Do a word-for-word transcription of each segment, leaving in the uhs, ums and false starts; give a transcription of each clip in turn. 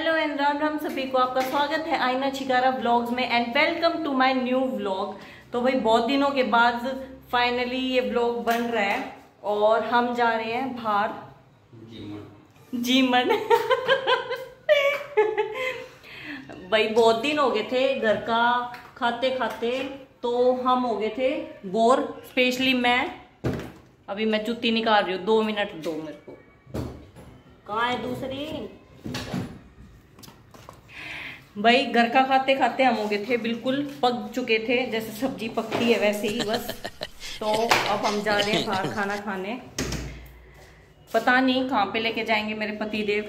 Hello and Ram Ram सभी को, आपका स्वागत है आईना छिकारा व्लॉग्स में and welcome to my new vlog. तो भाई बहुत दिनों के बाद फाइनली ये व्लॉग बन रहा है और हम जा रहे हैं बाहर जीमन जीमन भाई बहुत दिन हो गए थे घर का खाते खाते, तो हम हो गए थे बोर। स्पेशली मैं अभी मैं जुत्ती निकाल रही हूँ, दो मिनट दो मेरे को। कहाँ है दूसरी? भाई घर का खाते खाते हम हो गए थे बिल्कुल पक चुके थे, जैसे सब्जी पकती है वैसे ही बस। तो अब हम जा रहे हैं बाहर खाना खाने। पता नहीं कहाँ पे लेके जाएंगे मेरे पतिदेव।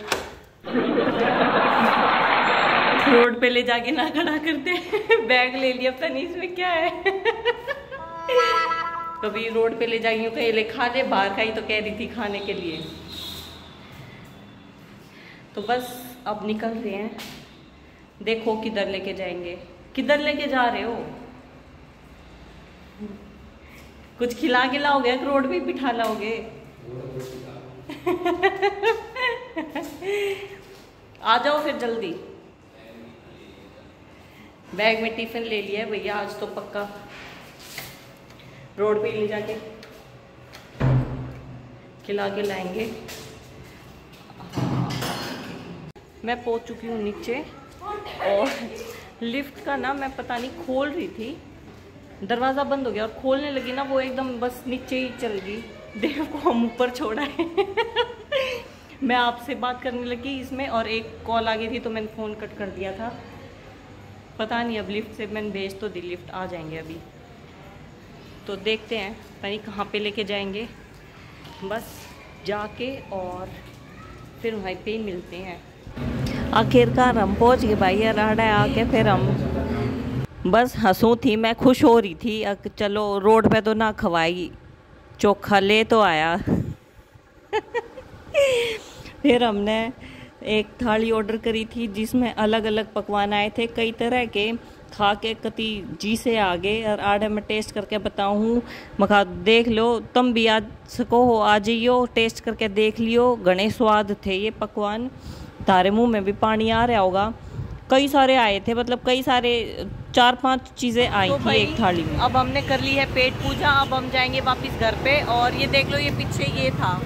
रोड पे ले जाके ना खड़ा करते। बैग ले लिया, पता नहीं इसमें क्या है। कभी रोड पे ले जाएंगे कहीं ले खा ले, बाहर का ही तो कह रही थी खाने के लिए। तो बस अब निकल रहे हैं, देखो किधर लेके जाएंगे। किधर लेके जा रहे हो? कुछ खिला के लाओगे, रोड पे बिठा लाओगे? आ जाओ फिर जल्दी। बैग में टिफिन ले लिया है भैया, आज तो पक्का रोड पे ले जाके खिला के लाएंगे। मैं पहुंच चुकी हूँ नीचे और लिफ्ट का ना मैं पता नहीं खोल रही थी, दरवाज़ा बंद हो गया और खोलने लगी ना वो एकदम बस नीचे ही चल गई। देव को हम ऊपर छोड़ा है। मैं आपसे बात करने लगी इसमें और एक कॉल आ गई थी तो मैंने फ़ोन कट कर दिया था। पता नहीं अब लिफ्ट से मैंने भेज तो दी, लिफ्ट आ जाएंगे अभी। तो देखते हैं पता नहीं कहाँ पे लेके जाएंगे। बस जाके और फिर वहीं पे मिलते हैं। आखिरकार हम पहुंच गए भाई अराड़ा आके। फिर हम बस हंसू थी, मैं खुश हो रही थी। चलो रोड पे तो ना खवाई, चोखा ले तो आया। फिर हमने एक थाली ऑर्डर करी थी जिसमें अलग अलग पकवान आए थे कई तरह के। खा के कति जी से आगे और आड़े में टेस्ट करके बताऊँ मखा देख लो, तुम भी आ सको हो आ जाइयो, टेस्ट करके देख लियो। घने स्वाद थे ये पकवान, तारे मुंह में भी पानी आ रहा होगा। कई सारे आए थे, मतलब कई सारे चार पांच चीजें आई तो थी एक थाली में। अब हमने कर ली है पेट पूजा, अब हम जाएंगे वापस घर पे। और ये देख लो, ये पीछे ये था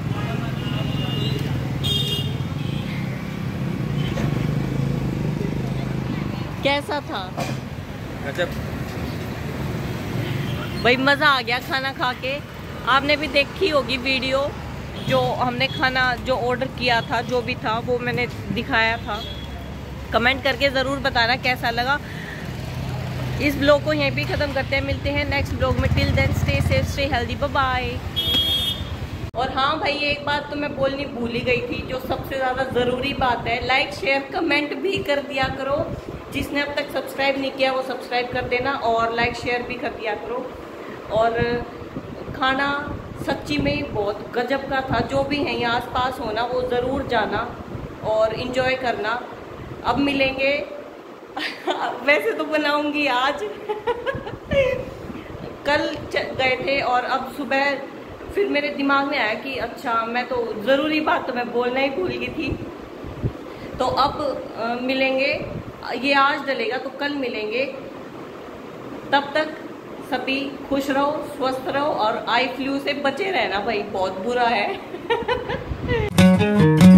कैसा था? अच्छा भाई मजा आ गया खाना खा के। आपने भी देखी होगी वीडियो, जो हमने खाना जो ऑर्डर किया था, जो भी था वो मैंने दिखाया था। कमेंट करके ज़रूर बताना कैसा लगा। इस ब्लॉग को यहीं पे ख़त्म करते हैं, मिलते हैं नेक्स्ट ब्लॉग में। Till then stay safe stay healthy, bye bye. और हाँ भाई एक बात तो मैं बोलनी भूल ही गई थी, जो सबसे ज़्यादा ज़रूरी बात है, लाइक शेयर कमेंट भी कर दिया करो। जिसने अब तक सब्सक्राइब नहीं किया वो सब्सक्राइब कर देना और लाइक शेयर भी कर दिया करो। और खाना सच्ची में ही बहुत गजब का था। जो भी है यहाँ आस पास होना वो ज़रूर जाना और इन्जॉय करना। अब मिलेंगे। वैसे तो बनाऊंगी आज। कल गए थे और अब सुबह फिर मेरे दिमाग में आया कि अच्छा मैं तो ज़रूरी बात तो मैं बोलना ही भूल गई थी। तो अब आ, मिलेंगे। ये आज डलेगा तो कल मिलेंगे। तब तक सभी खुश रहो, स्वस्थ रहो और आई फ्लू से बचे रहना भाई, बहुत बुरा है।